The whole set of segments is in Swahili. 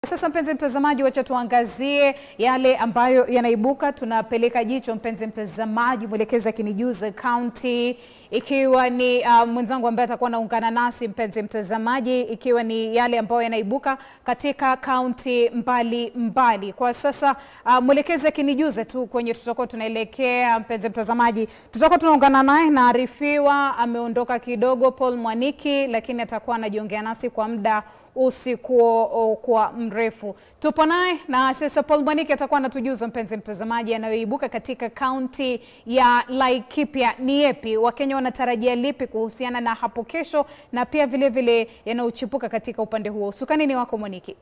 Sasa mpenzi mtazamaji, wacha tuangazie yale ambayo yanaibuka. Tunapeleka jicho mpenzi mtazamaji, mwelekezi akinijuza county, ikiwa ni mwenzangu ambaye atakuwa anaungana nasi mpenzi mtazamaji, ikiwa ni yale ambayo yanaibuka katika county mbali. Kwa sasa mwelekezi akinijuza tu kwenye tutakuwa tunaelekea mpenzi mtazamaji, tutakuwa tunaungana naye. Naarifiwa ameondoka kidogo Paul Mwaniki, lakini atakuwa anajiongea nasi kwa muda usikuwa kwa mrefu. Tupo naye na sasa Paul Mwaniki atakuwa anatujuza mpenzi mtazamaji yanayoibuka katika county ya Laikipia ni yapi, Wakenya wanatarajia lipi kuhusiana na hapo kesho, na pia vile vile yanayochipuka katika upande huo. Usukani ni wako Mwaniki.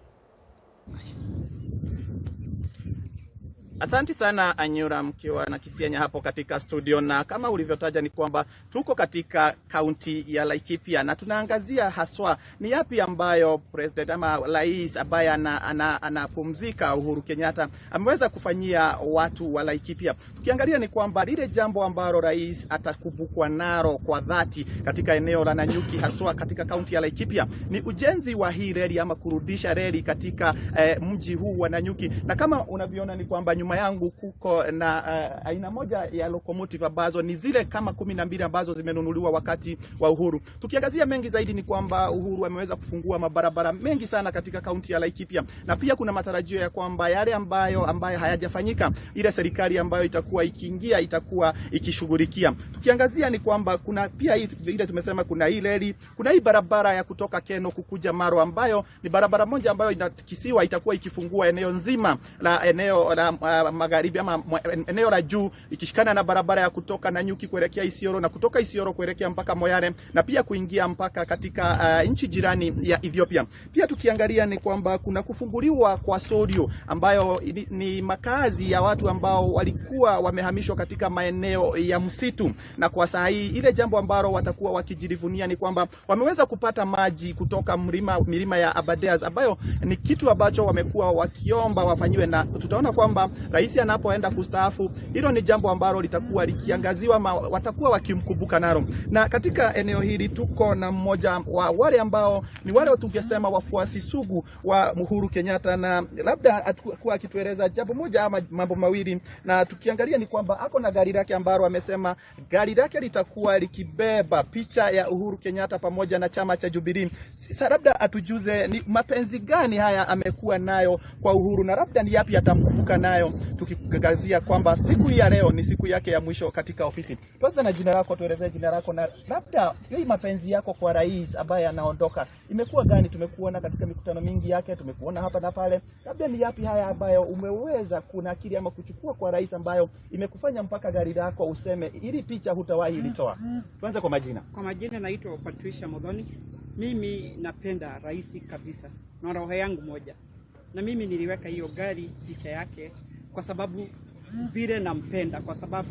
Asante sana Anyura mkiwa na Kisianya hapo katika studio, na kama ulivyotaja ni kwamba tuko katika kaunti ya Laikipia na tunaangazia haswa ni yapi ambayo president ama rais ambaye anapumzika Uhuru Kenyatta ameweza kufanyia watu wa Laikipia. Tukiangalia ni kwamba lile jambo ambalo rais atakumbukwa nalo kwa dhati katika eneo la Nanyuki haswa katika kaunti ya Laikipia ni ujenzi wa hii reli ama kurudisha reli katika mji huu wa Nanyuki. Na kama unavyoona ni kwamba nyuma yangu kuko na aina moja ya locomotive ambazo ni zile kama 12 ambazo zimenunuliwa wakati wa Uhuru. Tukiangazia mengi zaidi ni kwamba Uhuru ameweza kufungua mabarabara mengi sana katika kaunti ya Laikipia, na pia kuna matarajio ya kwamba yale ambayo hayajafanyika ile serikali ambayo itakuwa ikiingia itakuwa ikishughulikia. Tukiangazia ni kwamba kuna pia ile tumesema kuna hii reli, kuna hii barabara ya kutoka Keno kukuja Maro ambayo ni barabara moja ambayo inakisiwa itakuwa ikifungua eneo nzima la eneo la magharibi ama eneo la juu, ikishikana na barabara ya kutoka Nanyuki kuelekea Isiolo na kutoka Isiolo kuelekea mpaka Moyale na pia kuingia mpaka katika nchi jirani ya Ethiopia. Pia tukiangalia ni kwamba kuna kufunguliwa kwa Sodio ambayo ni makazi ya watu ambao walikuwa wamehamishwa katika maeneo ya msitu, na kwa saa hii ile jambo ambalo watakuwa wakijivunia ni kwamba wameweza kupata maji kutoka milima ya Aberdares ambayo ni kitu ambacho wamekuwa wakiomba wafanyiwe, na tutaona kwamba rais anapoenda kustaafu hilo ni jambo ambalo litakuwa likiangaziwa, watakuwa wakimkumbuka nalo. Na katika eneo hili tuko na mmoja wa wale ambao ni wale tungesema wafuasi sugu wa Uhuru Kenyatta, na labda atakuwa akitueleza jambo moja ama mambo mawili. Na tukiangalia ni kwamba ako na gari lake ambalo amesema gari lake litakuwa likibeba picha ya Uhuru Kenyatta pamoja na chama cha Jubilee. Sasa labda atujuze ni mapenzi gani haya amekuwa nayo kwa Uhuru na labda ni yapi atamkumbuka nayo, tukigazia kwamba siku ya leo ni siku yake ya mwisho katika ofisi. Tuanze na jina lako, tuelezee jina lako na labda hii mapenzi yako kwa rais ambaye anaondoka imekuwa gani? Tumekuona katika mikutano mingi yake, tumekuona hapa na pale, labda ni yapi haya ambayo umeweza kunakili ama kuchukua kwa rais ambayo imekufanya mpaka gari lako useme ili picha hutawahi ilitoa? Tuanze kwa majina. Kwa majina naitwa Patricia Modhoni. Mimi napenda rais kabisa na roho yangu moja, na mimi niliweka hiyo gari picha yake kwa sababu vile nampenda, kwa sababu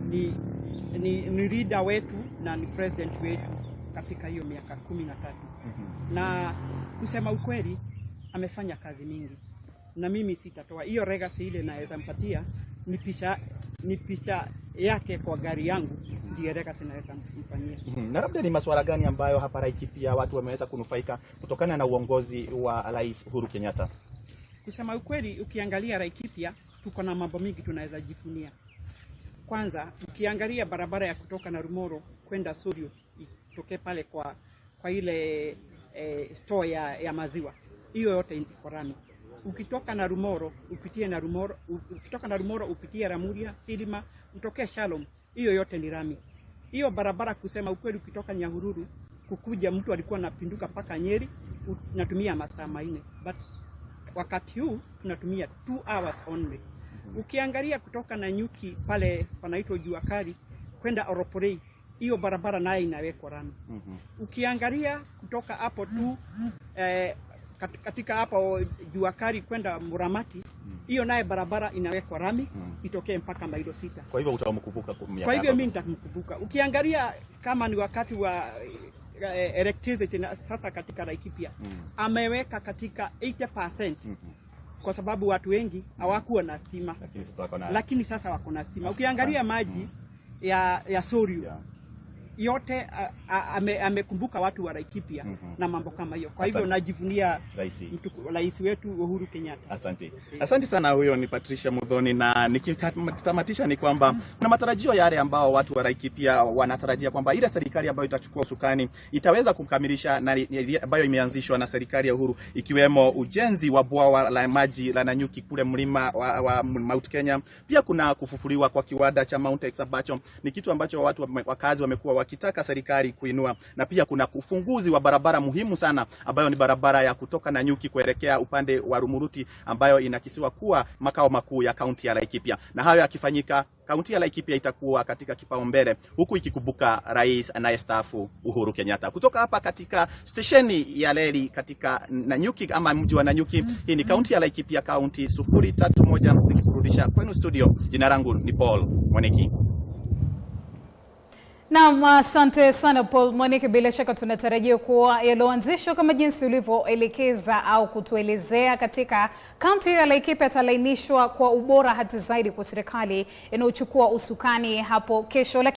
ni leader wetu na ni president wetu katika hiyo miaka 13. Na kusema ukweli amefanya kazi mingi, na mimi sitatoa hiyo legacy. Ile naweza mpatia ni picha yake kwa gari yangu, ndio legacy naweza mfanyia. Na labda ni masuala gani ambayo hapa Laikipia watu wameweza kunufaika kutokana na uongozi wa Rais Uhuru Kenyatta? Kusema ukweli ukiangalia Laikipia tuko na mambo mingi tunaweza jifunia. Kwanza ukiangalia barabara ya kutoka na Rumoro kwenda Sodio itoke pale kwa ile store ya maziwa, hiyo yote iko rami. Ukitoka na Rumoro upitie na Rumoro, ukitoka na Rumoro upitie Ramuria, Silima, utokee Shalom, hiyo yote ni rami. Hiyo barabara kusema ukweli ukitoka Nyahururu kukuja mtu alikuwa anapinduka paka Nyeri unatumia masaa 4, but wakati huu tunatumia 2 hours only. Ukiangalia kutoka Nanyuki pale panaitwa Juakari kwenda Oroporei, hiyo barabara nayo inawekwa rami. Ukiangalia kutoka hapo tu katika hapo Juakari kwenda Muramati, hiyo naye barabara inawekwa rami itokee mpaka mailo 6. Kwa hivyo utamkumbuka kwa miaka. Kwa hivyo mimi nitamkumbuka. Ukiangalia kama ni wakati wa electricity na sasa katika Laikipia ameweka katika 80%. Kwa sababu watu wengi hawakuwa na stima, lakini sasa wako na stima. Ukiangalia maji ya Sorio yote amekumbuka watu wa Laikipia na mambo kama hiyo. Kwa hivyo najivunia rais wetu Uhuru Kenyatta. Asante. Asante sana. Huyo ni Patricia Muthoni, na nikitamatisha ni kwamba kuna matarajio yale ambao watu wa Laikipia wanatarajia kwamba ile serikali ambayo itachukua usukani itaweza kukamilisha na ambayo imeanzishwa na serikali ya Uhuru, ikiwemo ujenzi wa bwawa la maji la Nanyuki kule mlima wa Mount Kenya. Pia kuna kufufuliwa kwa kiwanda cha Mount X ambacho ni kitu ambacho watu wakazi wamekuwa wakitaka serikali kuinua, na pia kuna ufunguzi wa barabara muhimu sana ambayo ni barabara ya kutoka Nanyuki kuelekea upande wa Rumuruti ambayo inakisiwa kuwa makao makuu ya kaunti ya Laikipia. Na hayo yakifanyika, kaunti ya Laikipia itakuwa katika kipaumbele, huku ikikumbuka rais anayestaafu Uhuru Kenyatta. Kutoka hapa katika stesheni ya reli katika Nanyuki ama mji wa Nanyuki, hii ni kaunti ya Laikipia, kaunti 031, nikikurudisha kwenu studio. Jina langu ni Paul Mwaniki. Naam, asante sana Paul Mwaniki. Bila shaka tunatarajia kuwa yaloanzishwa kama jinsi ulivyoelekeza au kutuelezea katika kaunti ya Laikipia yatalainishwa kwa ubora hata zaidi kwa serikali inayochukua usukani hapo kesho.